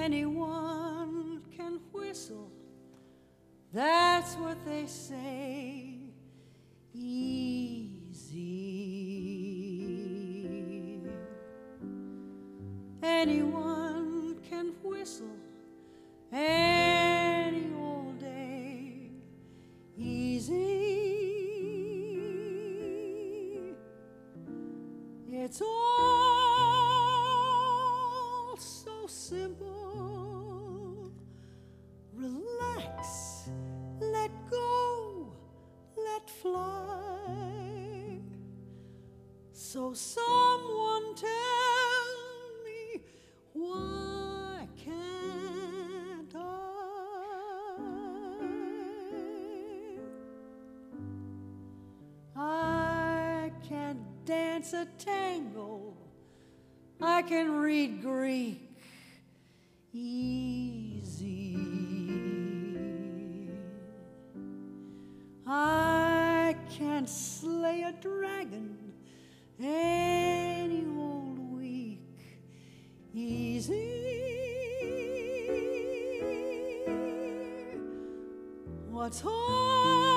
Anyone can whistle, that's what they say. Easy. Anyone can whistle any old day. Easy. It's all so simple. Relax, let go, let fly. So someone tell me, why can't I can't dance a tango, I can read Greek easy. I can't slay a dragon any old week easy. What's hard